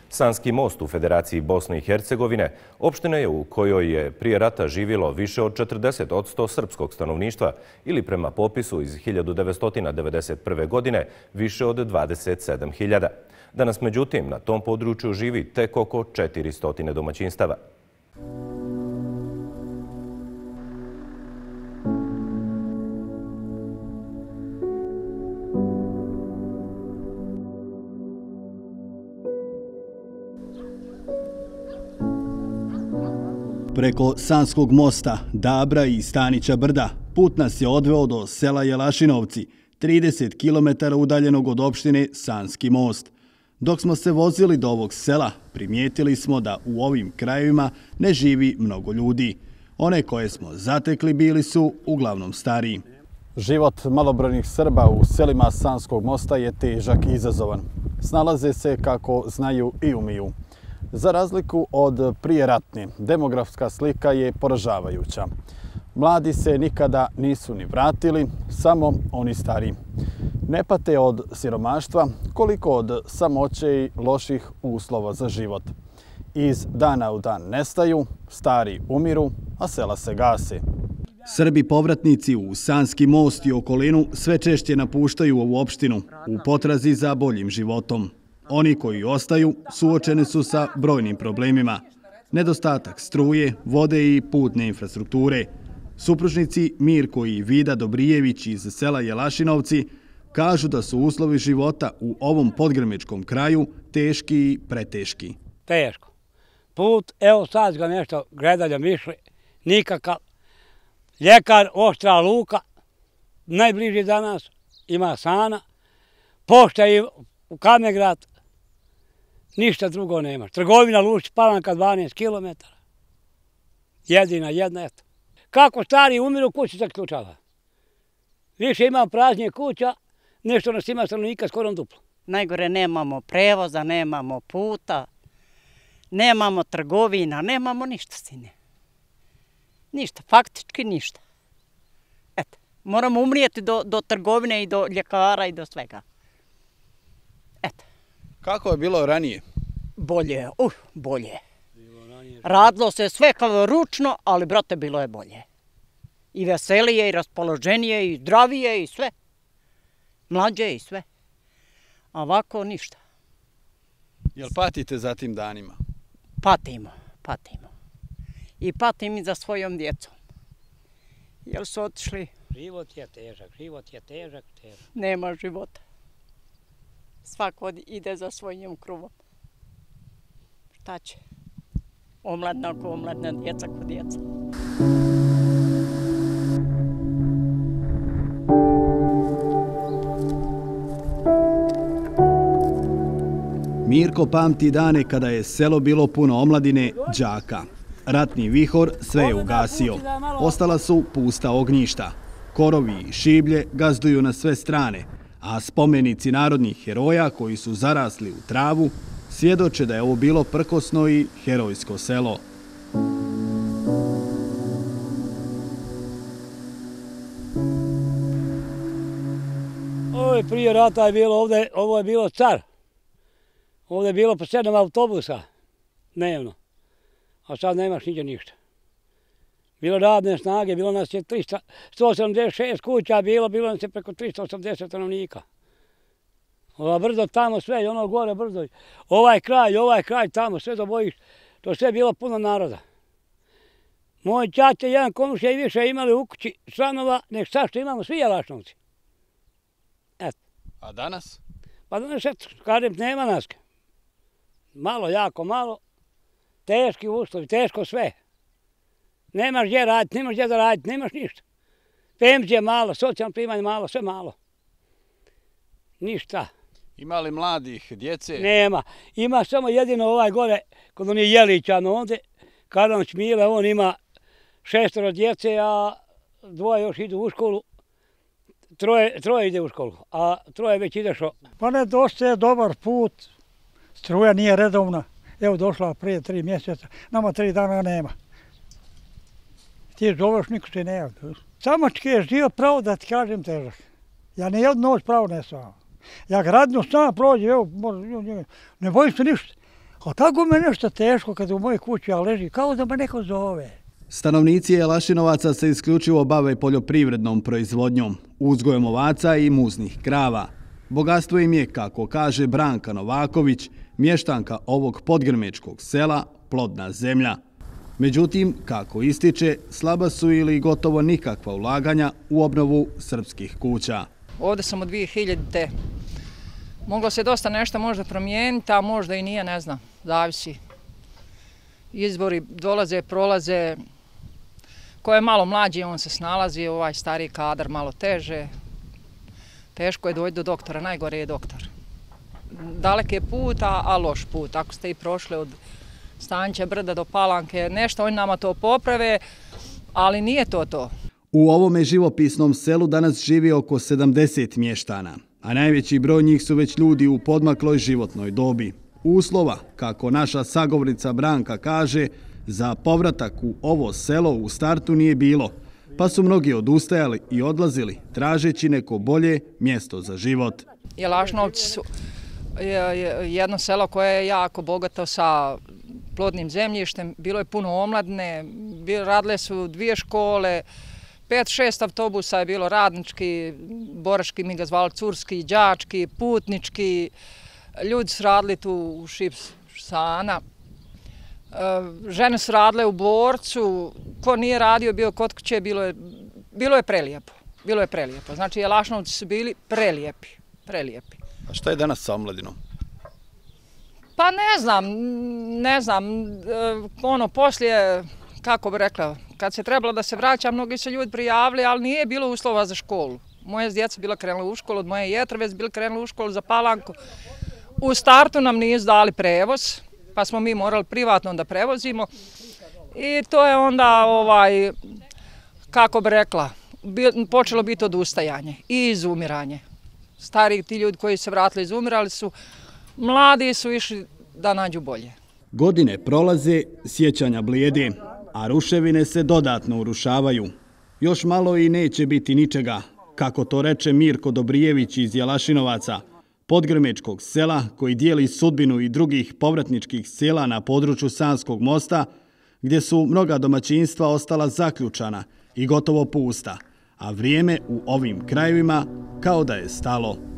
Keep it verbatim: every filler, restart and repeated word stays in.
Sanski most u Federaciji Bosne i Hercegovine opština je u kojoj je prije rata živjelo više od četrdeset posto srpskog stanovništva ili prema popisu iz hiljadu devetsto devedeset prve. godine više od dvadeset sedam hiljada. Danas, međutim, na tom području živi tek oko četiristo domaćinstava. Preko Sanskog mosta, Dabra i Stanića brda, put nas je odveo do sela Jelašinovci, trideset kilometara udaljenog od opštine Sanski most. Dok smo se vozili do ovog sela, primijetili smo da u ovim krajevima ne živi mnogo ljudi. One koje smo zatekli bili su uglavnom stariji. Život malobrojnih Srba u selima Sanskog mosta je težak i izazovan. Snalaze se kako znaju i umiju. Za razliku od prijeratne, demografska slika je poražavajuća. Mladi se nikada nisu ni vratili, samo oni stari. Ne pate od siromaštva koliko od samoće i loših uslova za život. Iz dana u dan nestaju, stari umiru, a sela se gase. Srbi povratnici u Sanski most i okolinu sve češće napuštaju ovu opštinu u potrazi za boljim životom. Oni koji ostaju suočeni su sa brojnim problemima. Nedostatak struje, vode i putne infrastrukture. Supružnici Mirko i Vida Dobrijević iz sela Jelašinovci kažu da su uslovi života u ovom podgrmečkom kraju teški i preteški. Teško. Put, evo sad ga nešto gredaljom išli, nikakav. Ljekar, Oštra Luka, najbliži za nas, ima Sana. Pošta i u Kamegrad, ništa drugo nema. Trgovina Lušć, Palanka dvanaest kilometara. Jedina, jedna, eto. Kako stari umiru, kući se ključava. Više imamo praznije kuća, nešto nas ima stanovnika skoro duplo. Najgore nemamo prevoza, nemamo puta, nemamo trgovina, nemamo ništa, sine. Ništa, faktički ništa. Eto, moramo umrijeti do, do trgovine i do ljekara i do svega. Eto. Kako je bilo ranije? Bolje, uh, bolje. Radilo se sve kao ručno, ali, brate, bilo je bolje. I veselije, i raspoloženije, i zdravije, i sve. Mlađe i sve. A ovako ništa. Jel patite za tim danima? Patimo, patimo. I patim i za svojom djecom. Jel su otišli? Život je težak, život je težak, težak. Nema života. Svako ide za svojim kruvom. Šta će? Omladna ko omladna, djeca ko djeca. Mirko pamti dane kada je selo bilo puno omladine, đaka. Ratni vihor sve je ugasio. Ostala su pusta ognjišta. Korovi i šiblje gazduju na sve strane, a spomenici narodnih heroja koji su zarasli u travu svjedoče da je ovo bilo prkosno i herojsko selo. Ovo je prije rata je bilo ovdje, ovo je bilo car. Ovdje je bilo po sedam autobusa dnevno, a sad nemaš niđe ništa. Bilo radne snage, bilo nas je sto osamdeset šest kuća, bilo, bilo nas je preko tristo osamdeset stanovnika. Ova brzo tamo sve i ono gore brzo. Ovaj kraj, ovaj kraj tamo, sve do bojiš. To sve je bilo puno naroda. Moj čače i jedan komšija i više imali u kući članova, nek sad što imamo svi Jelašinovci. Eto. A danas? Pa danas, eto, kažem, nema nas. Malo, jako malo. Teški uslovi, teško sve. Nemaš gdje raditi, nemaš gdje da raditi, nemaš ništa. Penzije malo, socijalno primanje malo, sve malo. Ništa. Ima li mladih, djece? Nema. Ima samo jedino ovaj gore, kod on je Jelićan ovdje, Karanović Mile, on ima šestoro djece, a dvoje još idu u školu. Troje, troje ide u školu, a troje već ide šo. Pa ne, dosta je dobar put, struja nije redovna. Evo došla prije tri mjeseca, nama tri dana nema. Ti zoveš, niko se ne javlja. Samački je život pravo da ti kažem težak. Ja ne jednu noć pravo ne sam. Ja gradno sam prođe, evo, ne bojim se ništa. A tako me nešto teško kad u mojoj kući ja leži, kao da me neko zove. Stanovnici Jelašinovaca se isključivo bave poljoprivrednom proizvodnjom, uzgojem ovaca i muznih krava. Bogatstvo im je, kako kaže Branka Novaković, mještanka ovog podgrmečkog sela, plodna zemlja. Međutim, kako ističe, slaba su ili gotovo nikakva ulaganja u obnovu srpskih kuća. Ovdje sam od dvije hiljadite. Moglo se dosta nešto možda promijeniti, a možda i nije, ne znam, zavisi. Izbori dolaze, prolaze. Ko je malo mlađi, on se snalazi, ovaj stariji kadar malo teže. Teško je doći do doktora, najgore je doktor. Dalek je put, a loš put. Ako ste i prošli od Stanče brda do Palanke, nešto oni nama to poprave, ali nije to to. U ovome živopisnom selu danas živi oko sedamdeset mještana, a najveći broj njih su već ljudi u podmakloj životnoj dobi. Uslova, kako naša sagovornica Branka kaže, za povratak u ovo selo u startu nije bilo, pa su mnogi odustajali i odlazili, tražeći neko bolje mjesto za život. Jelašinovci su jedno selo koje je jako bogato sa plodnim zemljištem, bilo je puno omladne, radile su dvije škole, pet, šest autobusa je bilo radnički, borački, mi ga zvali curski, đački, putnički, ljudi su radili tu u Šipsana, žene su radile u Borcu, ko nije radio, bio kod kuće, bilo je, bilo je prelijepo, bilo je prelijepo. Znači, Jelašinovci su bili prelijepi, prelijepi. A šta je danas sa omladinom? Pa ne znam, ne znam, ono poslije, kako bi rekla, kad se trebalo da se vraća, mnogi su ljudi prijavili, ali nije bilo uslova za školu. Moje djeca bila krenula u školu, od moje jetrve su bili krenuli u školu za Palanku. U startu nam nisu dali prevoz, pa smo mi morali privatno da prevozimo. I to je onda, ovaj, kako bi rekla, počelo biti odustajanje i izumiranje. Stari ti ljudi koji se vratili izumirali su, mladi su išli da nađu bolje. Godine prolaze, sjećanja blijede, a ruševine se dodatno urušavaju. Još malo i neće biti ničega, kako to reče Mirko Dobrijević iz Jelašinovaca, podgrmečkog sela koji dijeli sudbinu i drugih povratničkih sela na području Sanskog mosta, gdje su mnoga domaćinstva ostala zaključana i gotovo pusta, a vrijeme u ovim krajevima kao da je stalo.